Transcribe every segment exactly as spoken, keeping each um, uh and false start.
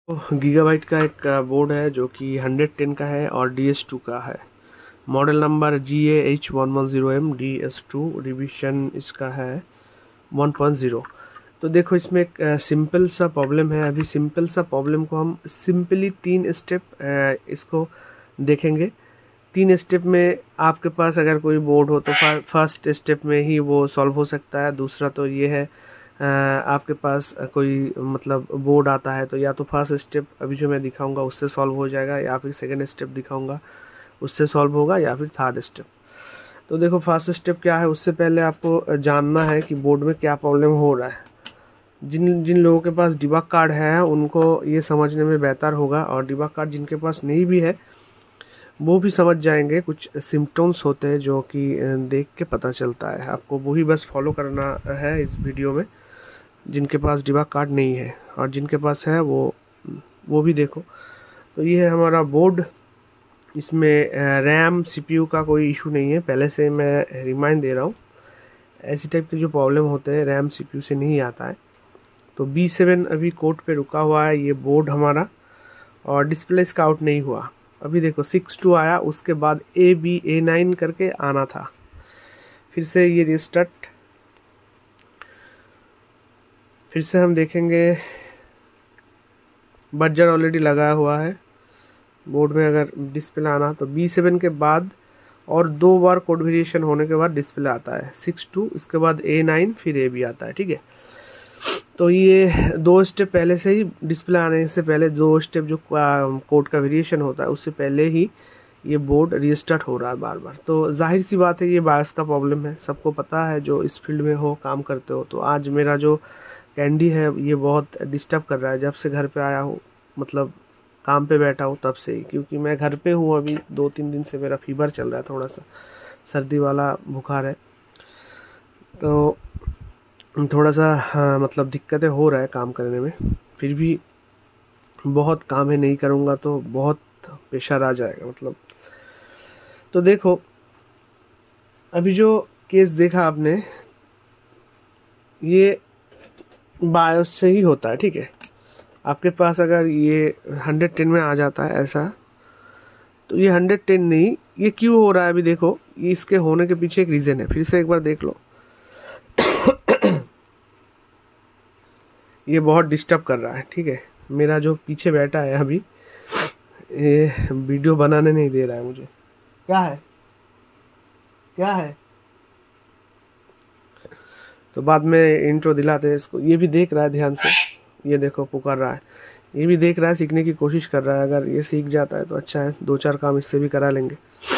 Gigabyte का एक board है जो कि हंड्रेड टेन का है और डी एस टू का है। Model number G A H one one zero M D S two, revision इसका है वन पॉइंट ज़ीरो। तो देखो इसमें एक सिंपल सा प्रॉब्लम है। अभी सिंपल सा प्रॉब्लम को हम सिंपली तीन स्टेप इसको देखेंगे। तीन स्टेप में आपके पास अगर कोई बोर्ड हो तो फर्स्ट स्टेप में ही वो सॉल्व हो सकता है। दूसरा तो ये है आपके पास कोई मतलब बोर्ड आता है तो या तो फर्स्ट स्टेप अभी जो मैं दिखाऊंगा उससे सॉल्व हो जाएगा, या फिर सेकंड स्टेप दिखाऊंगा उससे सॉल्व होगा, या फिर थर्ड स्टेप। तो देखो फर्स्ट स्टेप क्या है, उससे पहले आपको जानना है कि बोर्ड में क्या प्रॉब्लम हो रहा है। जिन जिन लोगों के पास डिबग कार्ड है उनको ये समझने में बेहतर होगा, और डिबग कार्ड जिनके पास नहीं भी है वो भी समझ जाएंगे। कुछ सिम्टम्स होते हैं जो कि देख के पता चलता है, आपको वही बस फॉलो करना है इस वीडियो में। जिनके पास डिबग कार्ड नहीं है और जिनके पास है वो वो भी देखो। तो ये है हमारा बोर्ड। इसमें रैम सीपीयू का कोई इशू नहीं है, पहले से मैं रिमाइंड दे रहा हूँ। ऐसी टाइप के जो प्रॉब्लम होते हैं रैम सीपीयू से नहीं आता है। तो बी सेवन अभी कोड पे रुका हुआ है ये बोर्ड हमारा, और डिस्प्ले इसका आउट नहीं हुआ। अभी देखो सिक्स टू आया, उसके बाद ए बी ए नाइन करके आना था। फिर से ये रिस्टार्ट, फिर से हम देखेंगे बजर ऑलरेडी लगाया हुआ है बोर्ड में। अगर डिस्प्ले आना तो बी सेवन के बाद और दो बार कोड वेरिएशन होने के बाद डिस्प्ले आता है सिक्स टू, इसके बाद ए नाइन, फिर ए बी आता है। ठीक है, तो ये दो स्टेप पहले से ही डिस्प्ले आने से पहले दो स्टेप जो कोड का वेरिएशन होता है उससे पहले ही ये बोर्ड रीस्टार्ट हो रहा है बार बार। तो जाहिर सी बात है ये बायस का प्रॉब्लम है, सबको पता है जो इस फील्ड में हो, काम करते हो। तो आज मेरा जो कैंडी है ये बहुत डिस्टर्ब कर रहा है जब से घर पे आया हूँ, मतलब काम पे बैठा हूँ तब से ही, क्योंकि मैं घर पे हूँ अभी। दो तीन दिन से मेरा फीवर चल रहा है, थोड़ा सा सर्दी वाला बुखार है, तो थोड़ा सा हाँ, मतलब दिक्कतें हो रहा है काम करने में। फिर भी बहुत काम है, नहीं करूँगा तो बहुत प्रेशर आ जाएगा मतलब। तो देखो अभी जो केस देखा आपने ये बायोस से ही होता है। ठीक है, आपके पास अगर ये हंड्रेड टेन में आ जाता है ऐसा, तो ये हंड्रेड टेन नहीं, ये क्यों हो रहा है अभी देखो। ये इसके होने के पीछे एक रीज़न है, फिर से एक बार देख लो। ये बहुत डिस्टर्ब कर रहा है। ठीक है, मेरा जो पीछे बैठा है अभी ये वीडियो बनाने नहीं दे रहा है मुझे। क्या है क्या है तो बाद में इंट्रो दिलाते हैं इसको। ये भी देख रहा है ध्यान से, ये देखो पुकार रहा है, ये भी देख रहा है, सीखने की कोशिश कर रहा है। अगर ये सीख जाता है तो अच्छा है, दो चार काम इससे भी करा लेंगे।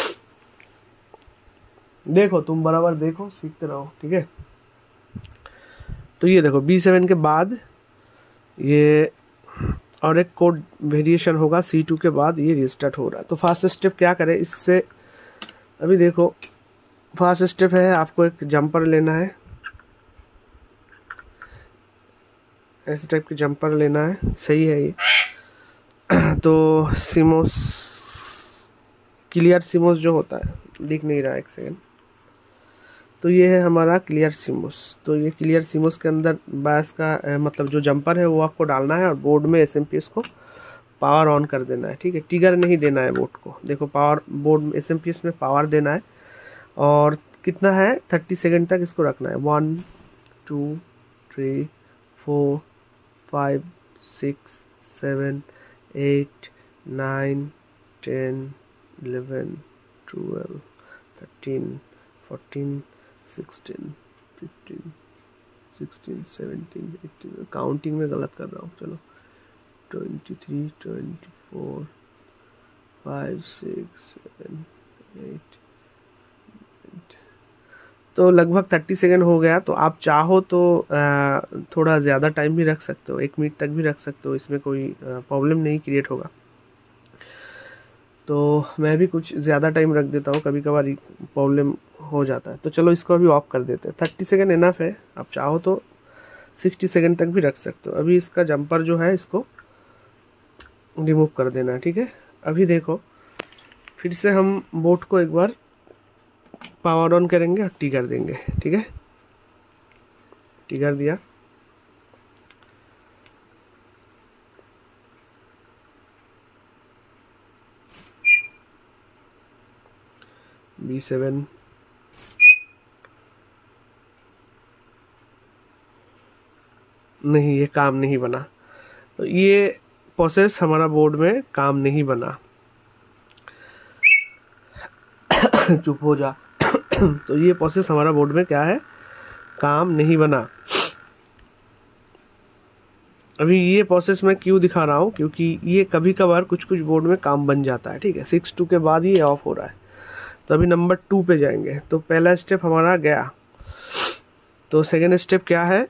देखो तुम बराबर देखो, सीखते रहो। ठीक है, तो ये देखो बी सेवन के बाद ये और एक कोड वेरिएशन होगा सी टू के बाद ये रिस्टार्ट हो रहा है। तो फर्स्ट स्टेप क्या करें इससे, अभी देखो फर्स्ट स्टेप है आपको एक जंपर लेना है, ऐसे टाइप के जंपर लेना है, सही है ये। तो सिमोस क्लियर सिमोस जो होता है, दिख नहीं रहा एक सेकेंड, तो ये है हमारा क्लियर सिमोस। तो ये क्लियर सिमोस के अंदर बायस का मतलब जो जंपर है वो आपको डालना है, और बोर्ड में एस एम पी एस को पावर ऑन कर देना है। ठीक है, ट्रिगर नहीं देना है बोर्ड को। देखो पावर बोर्ड में एस एम पी एस में पावर देना है, और कितना है थर्टी सेकेंड तक इसको रखना है। One two three four five six seven eight nine ten eleven twelve thirteen fourteen sixteen fifteen sixteen seventeen eighteen, counting में गलत कर रहा हूँ, चलो twenty three twenty four five six seven eight. तो लगभग थर्टी सेकेंड हो गया। तो आप चाहो तो आ, थोड़ा ज़्यादा टाइम भी रख सकते हो, एक मिनट तक भी रख सकते हो, इसमें कोई प्रॉब्लम नहीं क्रिएट होगा। तो मैं भी कुछ ज़्यादा टाइम रख देता हूँ, कभी कभार प्रॉब्लम हो जाता है। तो चलो इसको अभी ऑफ कर देते हैं, थर्टी सेकेंड इनफ है। आप चाहो तो सिक्सटी सेकेंड तक भी रख सकते हो। अभी इसका जंपर जो है इसको रिमूव कर देना है। ठीक है, अभी देखो फिर से हम बोर्ड को एक बार पावर ऑन करेंगे और ट्रिगर देंगे। ठीक है, ट्रिगर दिया, बी सेवन, नहीं ये काम नहीं बना। तो ये प्रोसेस हमारा बोर्ड में काम नहीं बना। चुप हो जा। तो ये प्रोसेस हमारा बोर्ड में क्या है, काम नहीं बना। अभी ये प्रोसेस मैं क्यों दिखा रहा हूँ, क्योंकि ये कभी कभार कुछ कुछ बोर्ड में काम बन जाता है। ठीक है, सिक्स टू के बाद ये ऑफ हो रहा है। तो अभी नंबर टू पे जाएंगे। तो पहला स्टेप हमारा गया। तो सेकेंड स्टेप क्या है,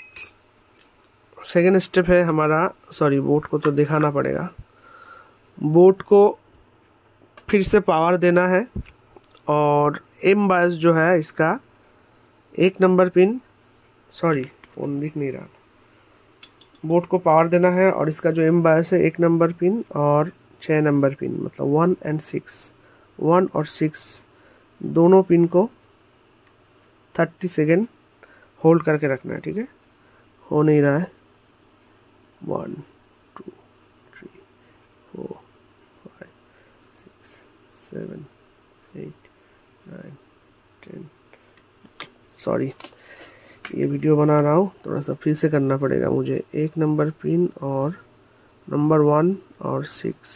सेकेंड स्टेप है हमारा, सॉरी बोर्ड को तो दिखाना पड़ेगा। बोर्ड को फिर से पावर देना है और एम बायस जो है इसका एक नंबर पिन, सॉरी फोन दिख नहीं रहा, बोर्ड को पावर देना है और इसका जो एम बायस है एक नंबर पिन और छः नंबर पिन, मतलब वन एंड सिक्स, वन और सिक्स दोनों पिन को थर्टी सेकेंड होल्ड करके रखना है। ठीक है, हो नहीं रहा है, one two three four five six seven eight nine ten, sorry ये वीडियो बना रहा हूँ, थोड़ा सा फिर से करना पड़ेगा मुझे। एक नंबर पिन और नंबर वन और six,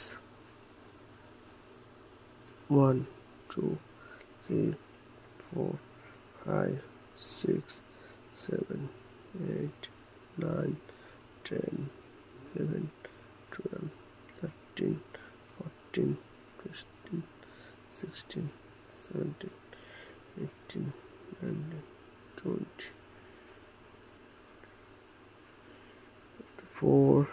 one two three four five six seven eight nine ten eleven twelve thirteen fourteen fifteen sixteen seventeen eighteen nineteen twenty four,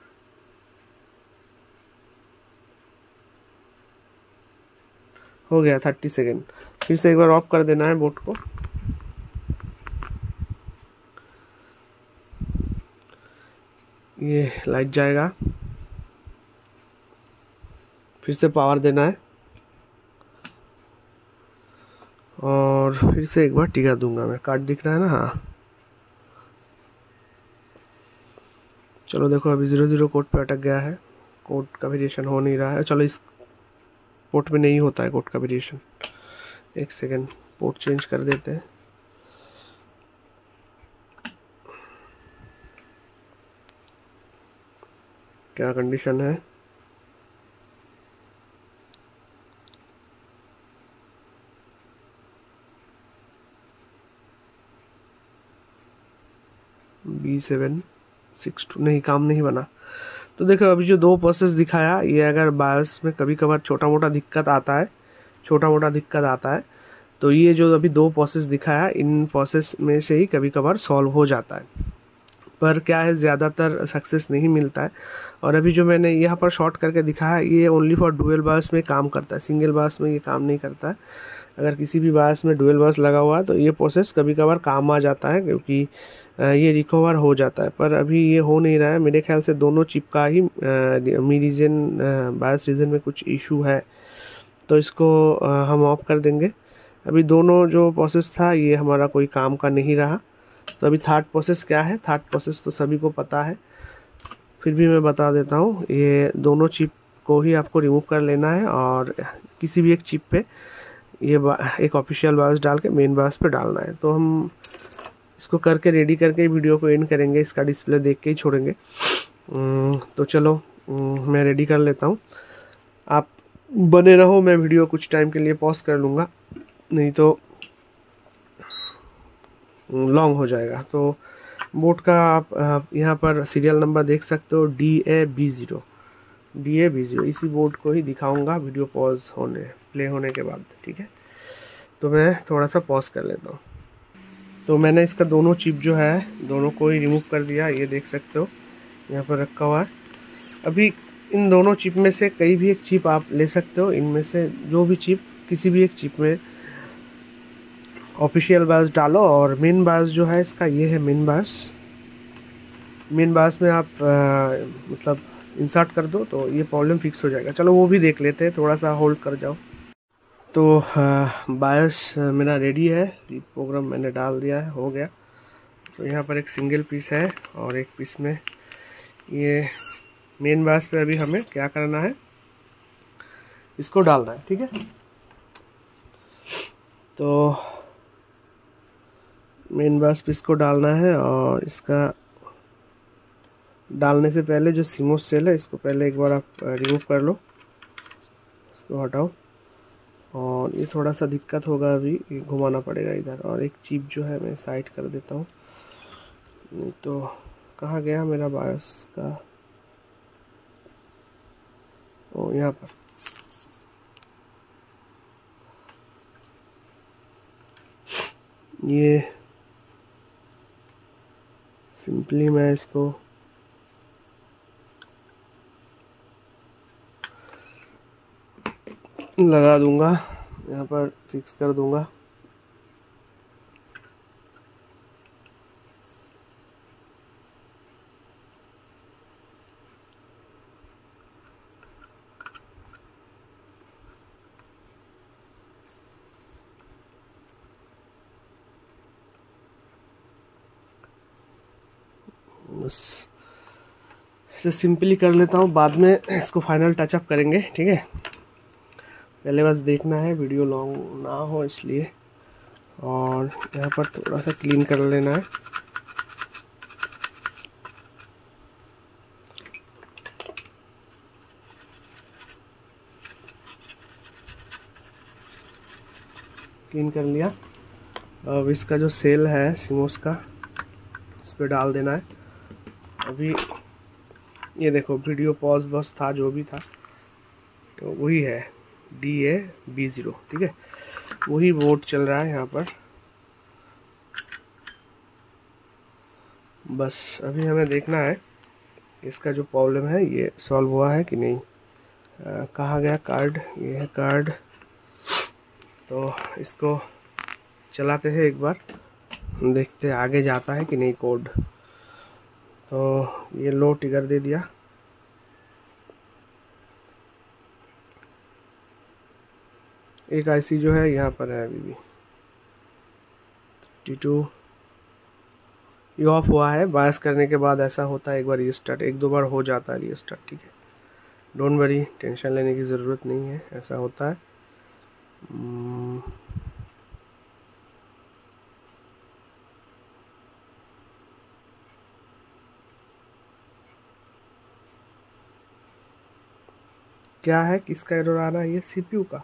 हो गया थर्टी सेकेंड। फिर से एक बार ऑफ कर देना है बोर्ड को। ये लाइट जाएगा, फिर से पावर देना है और फिर से एक बार टिका दूंगा मैं। कार्ड दिख रहा है ना, हाँ चलो देखो अभी ज़ीरो ज़ीरो कोड पे अटक गया है, कोड का वेरिएशन हो नहीं रहा है। चलो इस पोर्ट में नहीं होता है कोड का वेरिएशन, एक सेकेंड पोर्ट चेंज कर देते हैं। क्या कंडीशन है, बी सेवन सिक्स टू, नहीं काम नहीं बना। तो देखो अभी जो दो प्रोसेस दिखाया, ये अगर बायोस में कभी कभार छोटा मोटा दिक्कत आता है, छोटा मोटा दिक्कत आता है तो ये जो अभी दो प्रोसेस दिखाया, इन प्रोसेस में से ही कभी कभार सॉल्व हो जाता है, पर क्या है ज़्यादातर सक्सेस नहीं मिलता है। और अभी जो मैंने यहाँ पर शॉर्ट करके दिखाया, ये ओनली फॉर डुअल बायोस में काम करता है, सिंगल बायोस में ये काम नहीं करता है। अगर किसी भी बायोस में डुअल बायोस लगा हुआ है तो ये प्रोसेस कभी कभार काम आ जाता है, क्योंकि ये रिकवर हो जाता है। पर अभी ये हो नहीं रहा है, मेरे ख्याल से दोनों चिप का ही मी रीजन बायोस रीजन में कुछ इशू है, तो इसको हम ऑफ कर देंगे। अभी दोनों जो प्रोसेस था ये हमारा कोई काम का नहीं रहा। तो अभी थर्ड प्रोसेस क्या है, थर्ड प्रोसेस तो सभी को पता है, फिर भी मैं बता देता हूँ। ये दोनों चिप को ही आपको रिमूव कर लेना है और किसी भी एक चिप पे ये एक ऑफिशियल बायोस डाल के मेन बायोस पे डालना है। तो हम इसको करके रेडी करके वीडियो को एंड करेंगे, इसका डिस्प्ले देख के ही छोड़ेंगे। तो चलो मैं रेडी कर लेता हूँ, आप बने रहो, मैं वीडियो कुछ टाइम के लिए पॉज कर लूँगा, नहीं तो लॉन्ग हो जाएगा। तो बोर्ड का आप यहाँ पर सीरियल नंबर देख सकते हो, D A B zero, D A B zero. इसी बोर्ड को ही दिखाऊंगा वीडियो पॉज होने प्ले होने के बाद। ठीक है, तो मैं थोड़ा सा पॉज कर लेता हूँ। तो मैंने इसका दोनों चिप जो है दोनों को ही रिमूव कर दिया, ये देख सकते हो यहाँ पर रखा हुआ है। अभी इन दोनों चिप में से कई भी एक चिप आप ले सकते हो, इनमें से जो भी चिप, किसी भी एक चिप में ऑफिशियल बायोस डालो और मेन बायोस जो है इसका ये है मेन बायोस। मेन बायोस में आप आ, मतलब इंसर्ट कर दो तो ये प्रॉब्लम फिक्स हो जाएगा। चलो वो भी देख लेते हैं, थोड़ा सा होल्ड कर जाओ। तो बायोस मेरा रेडी है, प्रोग्राम मैंने डाल दिया है, हो गया। तो यहाँ पर एक सिंगल पीस है और एक पीस में ये मेन बायोस पे अभी हमें क्या करना है, इसको डालना है। ठीक है, तो मेन बस पे इसको डालना है, और इसका डालने से पहले जो सीमोस सेल है इसको पहले एक बार आप रिमूव कर लो, इसको हटाओ। और ये थोड़ा सा दिक्कत होगा, अभी ये घुमाना पड़ेगा इधर। और एक चिप जो है मैं साइड कर देता हूँ, नहीं तो कहाँ गया मेरा बायोस का, ओ यहाँ पर। ये सिंपली मैं इसको लगा दूंगा, यहाँ पर फिक्स कर दूंगा। बस इसे सिंपली कर लेता हूँ, बाद में इसको फाइनल टचअप करेंगे, ठीक है। पहले बस देखना है वीडियो लॉन्ग ना हो इसलिए। और यहाँ पर थोड़ा सा क्लीन कर लेना है। क्लीन कर लिया। अब इसका जो सेल है सीमोस का, इस पर डाल देना है। अभी ये देखो वीडियो पॉज बस था, जो भी था तो वही है, डी ए बी ज़ीरो, ठीक है, वही बोर्ड चल रहा है यहाँ पर। बस अभी हमें देखना है इसका जो प्रॉब्लम है ये सॉल्व हुआ है कि नहीं। आ, कहाँ गया कार्ड, ये है कार्ड। तो इसको चलाते हैं एक बार, देखते हैं आगे जाता है कि नहीं कोड। तो ये लो ट्रिगर दे दिया। एक आईसी जो है यहाँ पर है अभी भी टी टू, ये ऑफ हुआ है। बायस करने के बाद ऐसा होता है, एक बार रीस्टार्ट, एक दो बार हो जाता है रीस्टार्ट, ठीक है। डोंट वरी, टेंशन लेने की ज़रूरत नहीं है, ऐसा होता है। क्या है, किसका एरर आ रहा है, ये सीपीयू का।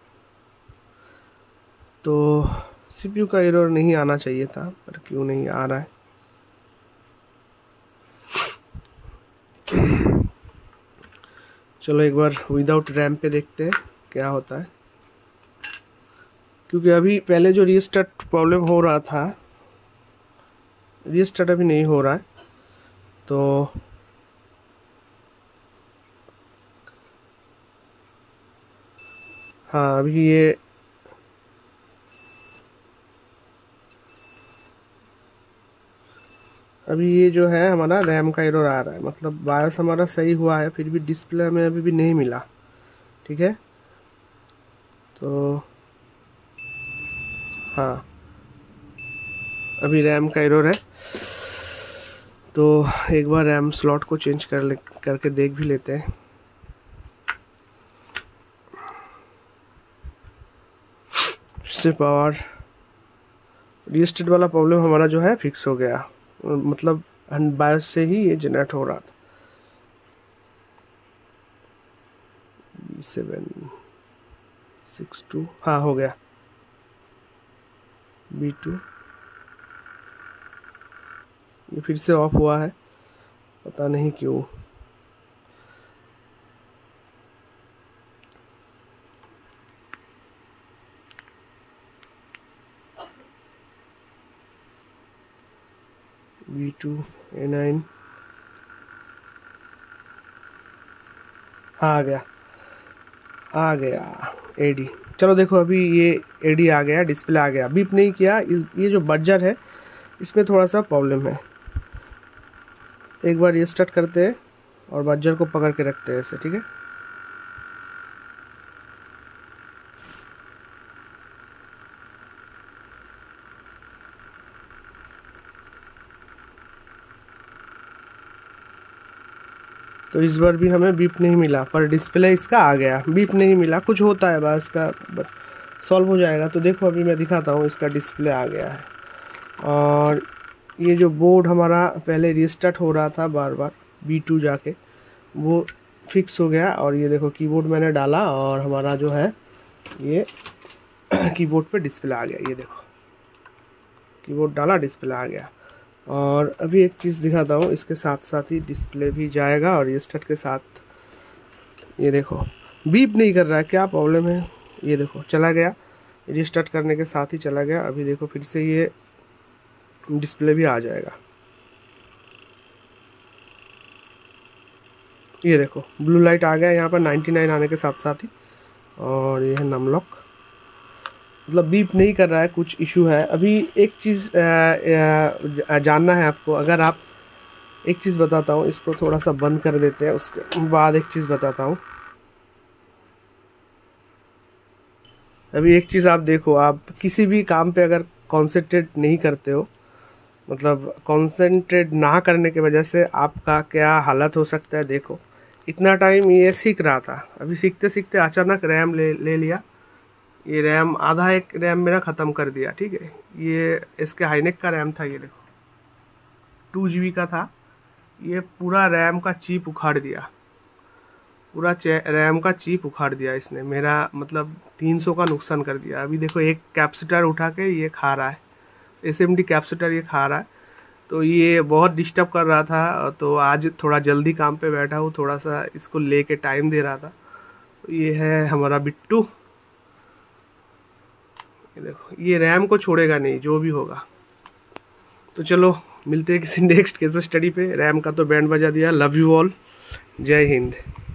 तो सीपीयू का एरर नहीं आना चाहिए था, पर क्यों नहीं आ रहा है। चलो एक बार विदाउट रैम पे देखते हैं क्या होता है, क्योंकि अभी पहले जो रीस्टार्ट प्रॉब्लम हो रहा था, रीस्टार्ट अभी नहीं हो रहा है। तो हाँ अभी ये अभी ये जो है हमारा रैम का एरर आ रहा है, मतलब बायोस हमारा सही हुआ है, फिर भी डिस्प्ले में अभी भी नहीं मिला, ठीक है। तो हाँ अभी रैम का एरर है, तो एक बार रैम स्लॉट को चेंज कर ले करके देख भी लेते हैं। से पावर रीस्टार्ट वाला प्रॉब्लम हमारा जो है फिक्स हो गया, मतलब बायोस से ही ये जनरेट हो रहा था। सेवन सिक्स टू, हाँ हो गया। बी टू ये फिर से ऑफ हुआ है, पता नहीं क्यों। बी टू ए नाइन, हाँ आ गया आ गया एडी। चलो देखो अभी ये एडी आ गया, डिस्प्ले आ गया, बीप नहीं किया। इस ये जो बजर है इसमें थोड़ा सा प्रॉब्लम है। एक बार ये स्टार्ट करते हैं और बजर को पकड़ के रखते हैं ऐसे, ठीक है। तो इस बार भी हमें बीप नहीं मिला, पर डिस्प्ले इसका आ गया। बीप नहीं मिला, कुछ होता है बस का, सॉल्व हो जाएगा। तो देखो अभी मैं दिखाता हूँ, इसका डिस्प्ले आ गया है और ये जो बोर्ड हमारा पहले रीस्टार्ट हो रहा था बार बार बी टू जाके, वो फिक्स हो गया। और ये देखो कीबोर्ड मैंने डाला और हमारा जो है ये कीबोर्ड पे डिस्प्ले आ गया। ये देखो कीबोर्ड डाला, डिस्प्ले आ गया। और अभी एक चीज़ दिखाता हूँ, इसके साथ साथ ही डिस्प्ले भी जाएगा और रीस्टार्ट के साथ ये देखो बीप नहीं कर रहा है, क्या प्रॉब्लम है। ये देखो चला गया, रीस्टार्ट करने के साथ ही चला गया। अभी देखो फिर से ये डिस्प्ले भी आ जाएगा। ये देखो ब्लू लाइट आ गया यहाँ पर निन्यानवे आने के साथ साथ ही। और ये है नमलॉक, मतलब बीप नहीं कर रहा है, कुछ इशू है। अभी एक चीज़ जानना है आपको, अगर आप एक चीज़ बताता हूँ, इसको थोड़ा सा बंद कर देते हैं, उसके बाद एक चीज़ बताता हूँ। अभी एक चीज़ आप देखो, आप किसी भी काम पे अगर कॉन्सेंट्रेट नहीं करते हो, मतलब कॉन्सेंट्रेट ना करने की वजह से आपका क्या हालत हो सकता है। देखो इतना टाइम ये सीख रहा था, अभी सीखते सीखते अचानक रैम ले ले लिया। ये रैम आधा एक रैम मेरा ख़त्म कर दिया, ठीक है। ये इसके हाईनेक का रैम था, ये देखो टू जी बी का था, ये पूरा रैम का चिप उखाड़ दिया, पूरा रैम का चिप उखाड़ दिया इसने मेरा, मतलब तीन सौ का नुकसान कर दिया। अभी देखो एक कैपेसिटर उठा के ये खा रहा है, एस एम डी कैपेसिटर ये खा रहा है। तो ये बहुत डिस्टर्ब कर रहा था, तो आज थोड़ा जल्दी काम पे बैठा हूँ, थोड़ा सा इसको लेके टाइम दे रहा था। ये है हमारा बिट्टू, ये देखो ये रैम को छोड़ेगा नहीं जो भी होगा। तो चलो मिलते हैं किसी नेक्स्ट केस स्टडी पे। रैम का तो बैंड बजा दिया। लव यू ऑल, जय हिंद।